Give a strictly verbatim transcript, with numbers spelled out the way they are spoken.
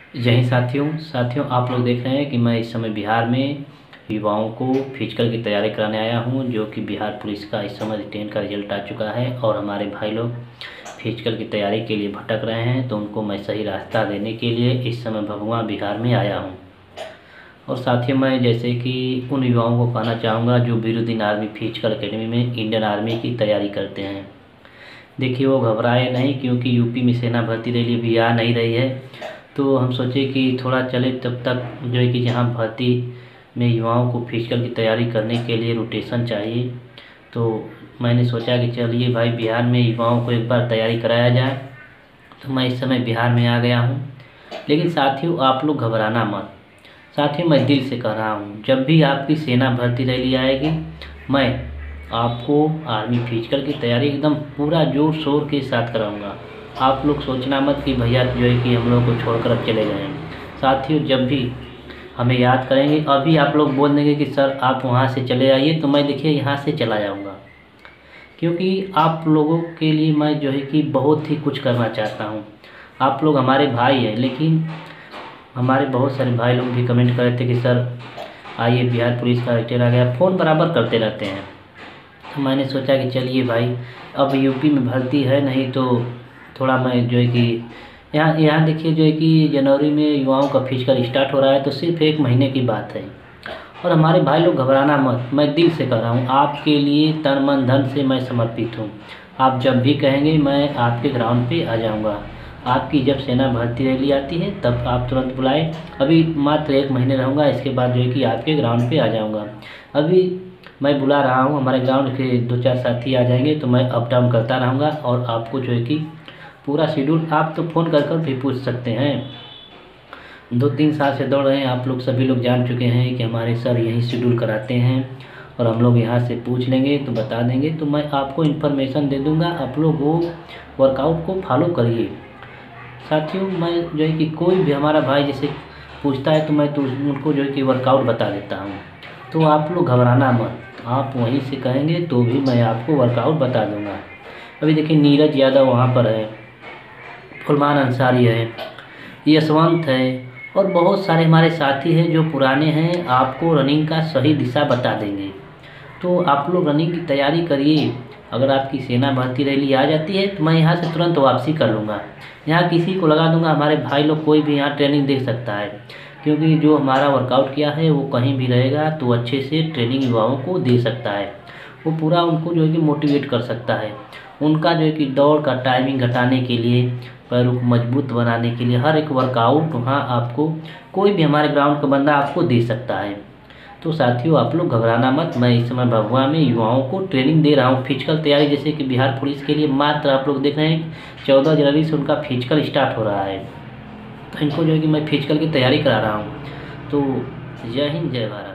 जय हिंद साथियों साथियों आप लोग देख रहे हैं कि मैं इस समय बिहार में युवाओं को फिजिकल की तैयारी कराने आया हूं, जो कि बिहार पुलिस का इस समय टेन का रिजल्ट आ चुका है और हमारे भाई लोग फिजिकल की तैयारी के लिए भटक रहे हैं। तो उनको मैं सही रास्ता देने के लिए इस समय भभुआ बिहार में आया हूं। और साथियों मैं जैसे कि उन युवाओं को कहना चाहूँगा जो बिरुद्दीन आर्मी फिजिकल अकेडमी में इंडियन आर्मी की तैयारी करते हैं। देखिए वो घबराए नहीं, क्योंकि यूपी में सेना भर्ती रैली भी आ नहीं रही है। तो हम सोचे कि थोड़ा चले, तब तक जो है कि जहाँ भर्ती में युवाओं को फिजिकल की तैयारी करने के लिए रोटेशन चाहिए, तो मैंने सोचा कि चलिए भाई बिहार में युवाओं को एक बार तैयारी कराया जाए। तो मैं इस समय बिहार में आ गया हूँ। लेकिन साथियों आप लोग घबराना मत। साथियों मैं दिल से कह रहा हूँ, जब भी आपकी सेना भर्ती रैली आएगी मैं आपको आर्मी फिजिकल की तैयारी एकदम पूरा जोर शोर के साथ कराऊंगा। आप लोग सोचना मत कि भैया जो है कि हम लोग को छोड़कर अब चले गए। साथियों जब भी हमें याद करेंगे, अभी आप लोग बोल देंगे कि सर आप वहाँ से चले आइए, तो मैं देखिए यहाँ से चला जाऊँगा, क्योंकि आप लोगों के लिए मैं जो है कि बहुत ही कुछ करना चाहता हूँ। आप लोग हमारे भाई हैं, लेकिन हमारे बहुत सारे भाई लोग भी कमेंट कर रहे थे कि सर आइए बिहार पुलिस का रिजल्ट आ गया, फ़ोन बराबर करते रहते हैं। तो मैंने सोचा कि चलिए भाई अब यूपी में भर्ती है, नहीं तो थोड़ा मैं जो है कि यहाँ यहाँ देखिए जो है कि जनवरी में युवाओं का फिजिकल स्टार्ट हो रहा है, तो सिर्फ एक महीने की बात है। और हमारे भाई लोग घबराना मत, मैं दिल से कह रहा हूँ आपके लिए तन मन धन से मैं समर्पित हूँ। आप जब भी कहेंगे मैं आपके ग्राउंड पे आ जाऊँगा। आपकी जब सेना भर्ती रैली आती है तब आप तुरंत बुलाएं। अभी मात्र एक महीने रहूँगा, इसके बाद जो है कि आपके ग्राउंड पे आ जाऊँगा। अभी मैं बुला रहा हूँ, हमारे ग्राउंड के दो चार साथी आ जाएंगे, तो मैं अप डाउन करता रहूँगा और आपको जो है कि पूरा शेड्यूल आप तो फ़ोन कर कर भी पूछ सकते हैं। दो तीन साल से दौड़ रहे हैं, आप लोग सभी लोग जान चुके हैं कि हमारे सर यही शेड्यूल कराते हैं और हम लोग यहाँ से पूछ लेंगे तो बता देंगे। तो मैं आपको इन्फॉर्मेशन दे दूँगा, आप लोग वो वर्कआउट को फॉलो करिए। साथियों मैं जो है कि कोई भी हमारा भाई जैसे पूछता है तो मैं तो उनको जो है कि वर्कआउट बता देता हूँ। तो आप लोग घबराना मत, आप वहीं से कहेंगे तो भी मैं आपको वर्कआउट बता दूंगा। अभी देखिए नीरज यादव वहाँ पर है, फुलमान अंसारी है, यशवंत है और बहुत सारे हमारे साथी हैं जो पुराने हैं, आपको रनिंग का सही दिशा बता देंगे। तो आप लोग रनिंग की तैयारी करिए। अगर आपकी सेना भर्ती रैली आ जाती है तो मैं यहाँ से तुरंत वापसी कर लूँगा, यहाँ किसी को लगा दूँगा। हमारे भाई लोग कोई भी यहाँ ट्रेनिंग दे सकता है, क्योंकि जो हमारा वर्कआउट किया है वो कहीं भी रहेगा तो अच्छे से ट्रेनिंग युवाओं को दे सकता है। वो पूरा उनको जो है कि मोटिवेट कर सकता है। उनका जो है कि दौड़ का टाइमिंग घटाने के लिए, पैरों को मजबूत बनाने के लिए हर एक वर्कआउट वहाँ आपको कोई भी हमारे ग्राउंड का बंदा आपको दे सकता है। तो साथियों आप लोग घबराना मत, मैं इस समय भभुआ में युवाओं को ट्रेनिंग दे रहा हूँ फिजिकल तैयारी। जैसे कि बिहार पुलिस के लिए मात्र आप लोग देख रहे हैं चौदह जनवरी से उनका फिजिकल स्टार्ट हो रहा है, तो इनको जो है कि मैं फिजिकल की तैयारी करा रहा हूँ। तो जय हिंद जय भारत।